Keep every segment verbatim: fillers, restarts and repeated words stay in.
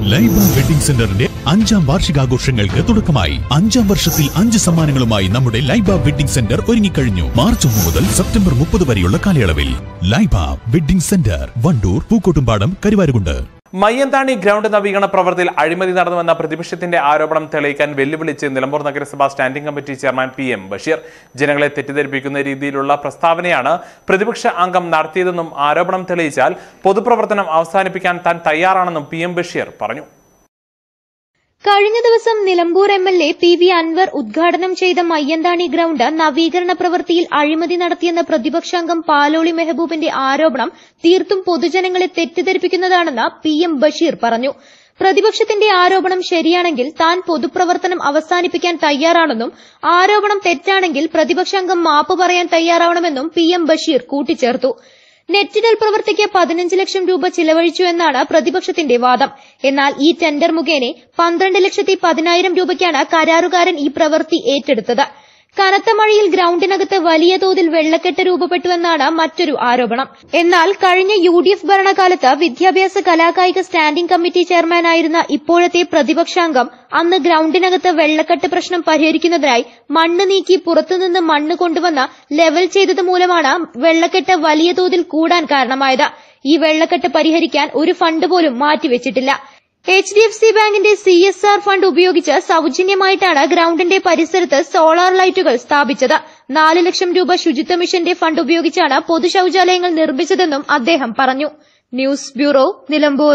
Laiba wedding സെന്ററിന്റെ അഞ്ചാം വാർഷികാഘോഷങ്ങൾക്ക് തുടക്കമായി. അഞ്ചാം വർഷത്തിൽ അഞ്ച് സമ്മാനങ്ങളുമായി നമ്മുടെ ലൈബ വെഡിംഗ് സെന്റർ ഒരുങ്ങിക്കഴിഞ്ഞു. മാർച്ച് ഒന്ന് മുതൽ സെപ്റ്റംബർ മുപ്പത് വരെയുള്ള കാലയളവിൽ Laiba wedding centre, Vandoor, Pookkottumpadam, Karuvarakundu. Mayyanthani ground നവീകരണ പ്രവൃത്തിയിൽ അഴിമതി നടന്നുവെന്ന പ്രതിപക്ഷത്തിന്റെ ആരോപണം തെളിയിക്കാൻ വെല്ലുവിളിച്ച് നിലമ്പൂർ നഗരസഭ standing committee chairman P M Basheer. ജനങ്ങളെ തെറ്റിദ്ധരിപ്പിക്കുന്ന രീതിയിലുള്ള പ്രസ്താവനയാണ് പ്രതിപക്ഷ അംഗം നടത്തിയതെന്നും ആരോപണം തെളിയിച്ചാൽ പൊതുപ്രവർത്തനം അവസാനിപ്പിക്കാൻ താൻ തയ്യാറാണെന്നും പി എം ബഷീർ പറഞ്ഞു. കഴിഞ്ഞ ദിവസം നിലമ്പൂർ എം എൽ എ പി വി അൻവർ ഉദ്ഘാടനം ചെയ്ത മയ്യന്താണി ഗ്രൗണ്ട് നവീകരണ പ്രവൃത്തിയിൽ അഴിമതി നടത്തിയെന്ന പ്രതിപക്ഷാംഗം പാലോളി മെഹബൂബിന്റെ ആരോപണം തീർത്തും പൊതുജനങ്ങളെ തെറ്റിദ്ധരിപ്പിക്കുന്നതാണെന്ന് പി എം ബഷീർ പറഞ്ഞു. പ്രതിപക്ഷത്തിന്റെ ആരോപണം ശരിയാണെങ്കിൽ താൻ പൊതുപ്രവർത്തനം അവസാനിപ്പിക്കാൻ തയ്യാറാണെന്നും ആരോപണം തെറ്റാണെങ്കിൽ പ്രതിപക്ഷാംഗം മാപ്പ് പറയാൻ തയ്യാറാവണമെന്നും പി എം ബഷീർ കൂട്ടിച്ചേർത്തു. നെറ്റിടൽ പ്രവൃത്തിക്ക് പതിനഞ്ച് ലക്ഷം രൂപ ചിലവഴിച്ചു എന്നാണ് പ്രതിപക്ഷത്തിന്റെ വാദം. എന്നാൽ ഈ ടെൻഡർ മുഖേന പന്ത്രണ്ട് ലക്ഷത്തി പതിനായിരം രൂപയ്ക്കാണ് കരാറുകാരൻ ഈ പ്രവൃത്തി ഏറ്റെടുത്തത്. കനത്ത മഴയിൽ ഗ്രൌണ്ടിനകത്ത് വലിയ തോതിൽ വെള്ളക്കെട്ട് രൂപപ്പെട്ടുവെന്നാണ് മറ്റൊരു ആരോപണം. എന്നാൽ കഴിഞ്ഞ യു ഡി എഫ് ഭരണകാലത്ത് വിദ്യാഭ്യാസ കലാകായിക സ്റ്റാൻഡിംഗ് കമ്മിറ്റി ചെയർമാനായിരുന്ന ഇപ്പോഴത്തെ പ്രതിപക്ഷാംഗം അന്ന് ഗ്രൌണ്ടിനകത്ത് വെള്ളക്കെട്ട് പ്രശ്നം പരിഹരിക്കുന്നതിനായി മണ്ണ് നീക്കി പുറത്തുനിന്ന് മണ്ണ് കൊണ്ടുവന്ന് ലെവൽ ചെയ്തത് മൂലമാണ് വെള്ളക്കെട്ട് വലിയ തോതിൽ കൂടാൻ കാരണമായത്. ഈ വെള്ളക്കെട്ട് പരിഹരിക്കാൻ ഒരു ഫണ്ട് പോലും മാറ്റിവെച്ചിട്ടില്ല. എച്ച് ഡി എഫ് സി ബാങ്കിന്റെ സി എസ് ആർ ഫണ്ട് ഉപയോഗിച്ച് സൌജന്യമായിട്ടാണ് ഗ്രൌണ്ടിന്റെ പരിസരത്ത് സോളാർ ലൈറ്റുകൾ സ്ഥാപിച്ചത്. നാല് ലക്ഷം രൂപ ശുചിത്വ മിഷന്റെ ഫണ്ട് ഉപയോഗിച്ചാണ് പൊതു ശൌചാലയങ്ങൾ നിർമ്മിച്ചതെന്നും അദ്ദേഹം പറഞ്ഞു. News bureau, Nilambur.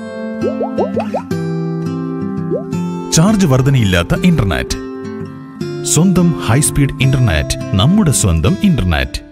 ചാർജ് വർധനയില്ലാത്ത ഇന്റർനെറ്റ്, സ്വന്തം ഹൈസ്പീഡ് ഇന്റർനെറ്റ്, നമ്മുടെ സ്വന്തം ഇന്റർനെറ്റ്.